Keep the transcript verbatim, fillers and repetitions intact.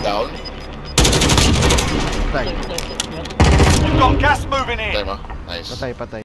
Down. Patay. You've got gas moving in. Patay mo. Nice. Patay, patay.